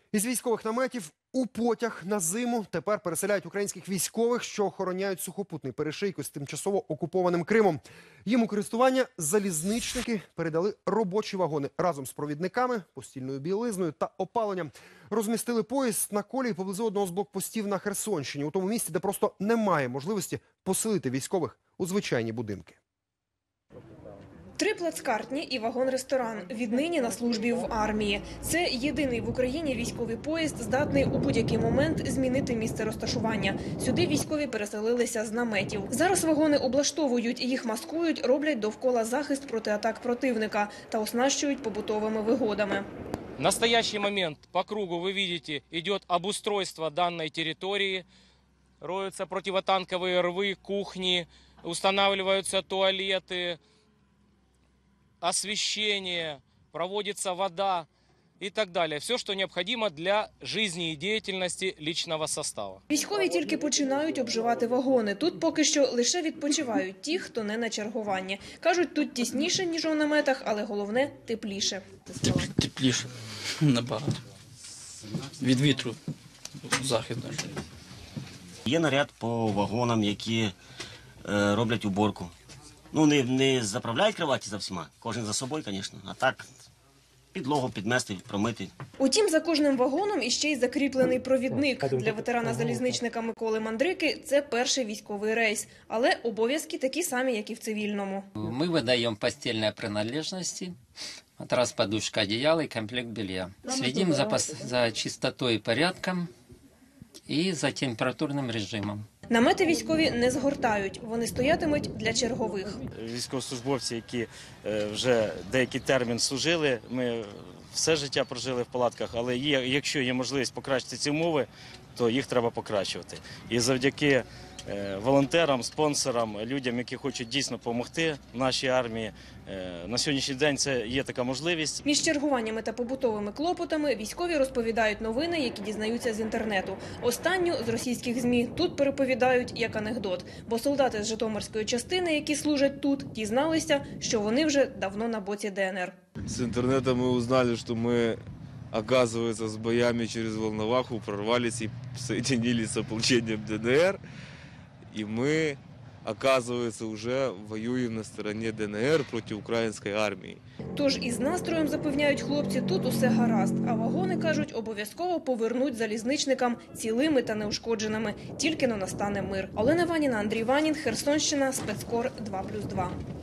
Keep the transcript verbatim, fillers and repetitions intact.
Із військових наметів у потяг на зиму тепер переселяють українських військових, що охороняють сухопутний перешийок з тимчасово окупованим Кримом. Їм у користування залізничники передали робочі вагони разом з провідниками, постільною білизною та опаленням. Розмістили поїзд на колії поблизу одного з блокпостів на Херсонщині, у тому місці, де просто немає можливості поселити військових у звичайні будинки. Три плацкартні і вагон-ресторан. Віднині на службі в армії. Це єдиний в Україні військовий поїзд, здатний у будь-який момент змінити місце розташування. Сюди військові переселилися з наметів. Зараз вагони облаштовують, їх маскують, роблять довкола захист проти атак противника та оснащують побутовими вигодами. В настоящий момент по кругу, вы видите, идет обустройство данной территории. Роются противотанковые рвы, кухни, устанавливаются туалеты, освещение, проводится вода и так далее. Все, что необходимо для жизни и деятельности личного состава. Військові тільки починають обживати вагони. Тут поки що лише відпочивають ті, хто не на чергуванні. Кажуть, тут тісніше, ніж у наметах, але головне – тепліше. Теп, тепліше набагато. Від вітру захист. Є наряд по вагонам, які е, роблять уборку. Ну, не, не заправляють кроваті за всіма, кожен за собою, звісно, а так підлогу підмести, промити. Утім, за кожним вагоном іще й закріплений провідник. Для ветерана-залізничника Миколи Мандрики це перший військовий рейс, але обов'язки такі самі, як і в цивільному. Ми видаємо постільні приналежності, матрас, подушка, одеяло і комплект белья. Слідимо за, за чистотою і порядком і за температурним режимом. Намети військові не згортають, вони стоятимуть для чергових. Військовослужбовці, які вже деякий термін служили, ми все життя прожили в палатках, але є, якщо є можливість покращити ці умови, то їх треба покращувати. І завдяки волонтерам, спонсорам, людям, які хочуть дійсно допомогти нашій армії, на сьогоднішній день це є така можливість. Між чергуваннями та побутовими клопотами військові розповідають новини, які дізнаються з інтернету. Останню з російських ЗМІ тут переповідають як анекдот. Бо солдати з Житомирської частини, які служать тут, дізналися, що вони вже давно на боці ДНР. З інтернету ми узнали, що ми, оказывается, з боями через Волноваху прорвались і соединились з ополченням ДНР. И мы, оказывается, уже воюем на стороне ДНР проти української армії. Тож із настроєм, запевняють хлопці, тут усе гаразд. А вагони, кажуть, обов'язково повернуть залізничникам цілими та неушкодженими. Тільки но настане мир. Олена Ваніна, Андрій Ванін, Херсонщина, Спецкор два плюс два.